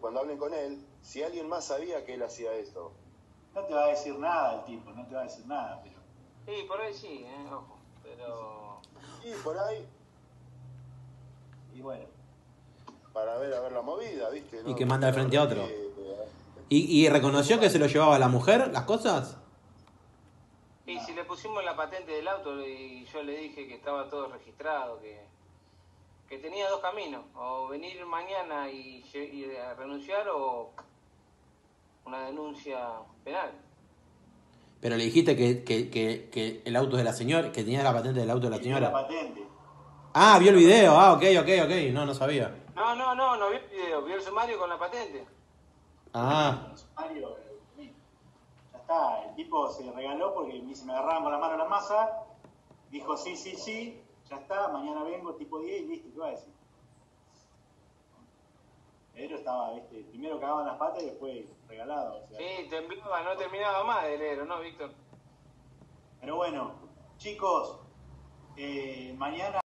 cuando hablen con él, si alguien más sabía que él hacía esto. No te va a decir nada el tipo, no te va a decir nada, pero... Sí, por ahí sí, ojo, pero... Y por ahí, Y bueno. para ver a ver la movida, ¿viste? ¿No? Y que manda al frente a otro. Que, ¿Y reconoció que se lo llevaba la mujer, las cosas? Y si le pusimos la patente del auto y yo le dije que estaba todo registrado, que tenía dos caminos, o venir mañana y a renunciar o una denuncia penal. Pero le dijiste que el auto es de la señora, que tenía la patente del auto de la señora. La patente. Ah, vio el video, ok. No sabía. No vio el video, vio el sumario con la patente. Ah. El sumario, ya está, el tipo se regaló porque se me agarraban con la mano la masa, dijo sí, ya está, mañana vengo tipo 10 y listo, ¿qué va a decir? Pero estaba, ¿viste? Primero cagaban las patas y después regalado. O sea. Sí, temblaba, no terminaba más el héroe, ¿no, Víctor? Pero bueno, chicos, mañana...